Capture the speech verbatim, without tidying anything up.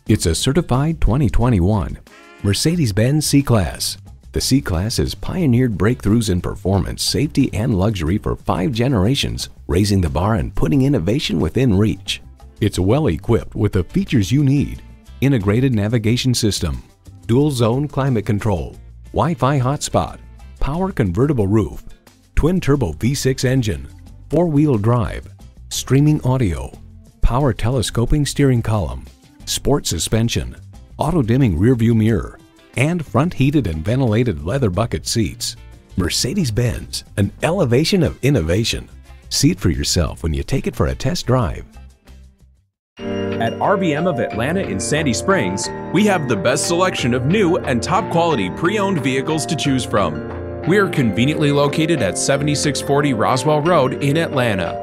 It's a certified twenty twenty-one Mercedes-Benz C-Class. The C-Class has pioneered breakthroughs in performance, safety, and luxury for five generations, raising the bar and putting innovation within reach. It's well equipped with the features you need: integrated navigation system, dual zone climate control, Wi-Fi hotspot, power convertible roof, twin turbo V six engine, four-wheel drive, streaming audio, power telescoping steering column, sport suspension, auto-dimming rearview mirror, and front heated and ventilated leather bucket seats. Mercedes-Benz, an elevation of innovation. See it for yourself when you take it for a test drive. At R B M of Atlanta in Sandy Springs, we have the best selection of new and top quality pre-owned vehicles to choose from. We are conveniently located at seventy-six forty Roswell Road in Atlanta.